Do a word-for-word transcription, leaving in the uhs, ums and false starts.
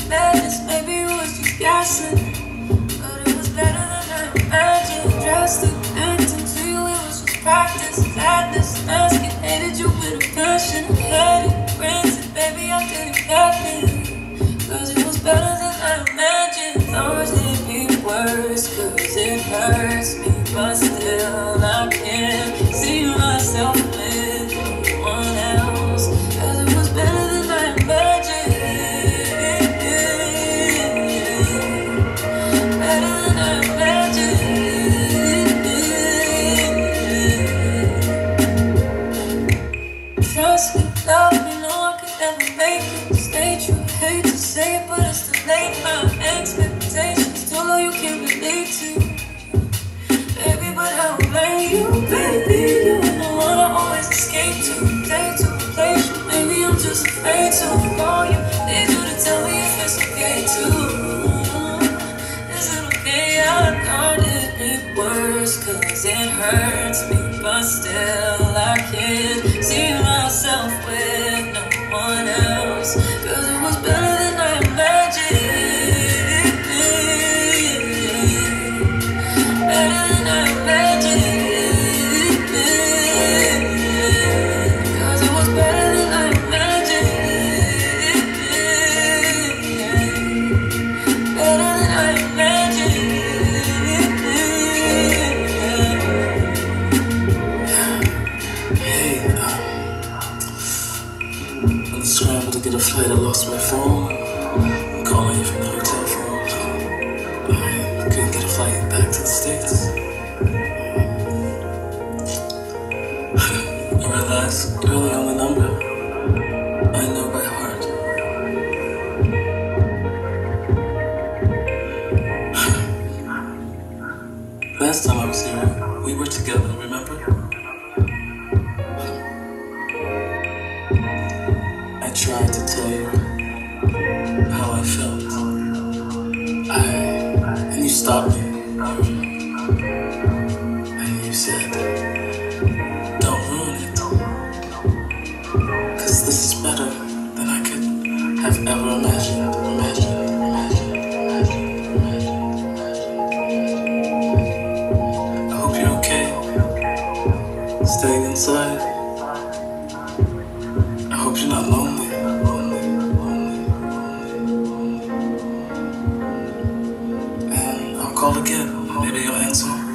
madness, maybe it was just gassing. But it was better than I imagined. Drastic acting to you, it was just practice. Sadness, masking, hated you with a passion. Had it, granted, baby, I didn't cap it. Cause it was better than I imagined. Thought it'd be worse, cause it hurts me. But still, I can't see myself with no one else. Cause it was better than I imagined. Better than I imagined. Trust me, love me, know I could never make it. Stay true, hate to say it, but it's too late. My expectations too low, you can't relate to. Baby, but how blame you, baby? You ain't the one I always escape to. Day to replace you, maybe I'm just afraid to call you. Need you to tell me if it's okay too. Is it okay? I thought it'd be worse, cause it hurts me. But still, I can't see myself with no one else. Cause it was better than I imagined. Better than I imagined. Cause it was better than I imagined. Better than I imagined. Hey, um, I'm scrambled to get a flight. I lost my phone. I'm calling you from the hotel phone. I couldn't get a flight back to the States. I realized early on the number I know by heart. Last time I was here, we were together, remember? I tried to tell you how I felt. I, and you stopped me. And you said, don't ruin it. Cause this is better than I could have ever imagined. Imagined, imagined, imagined, imagined. I hope you're okay. Staying inside. I hope you're not lonely. And I'll call again. Maybe you'll answer.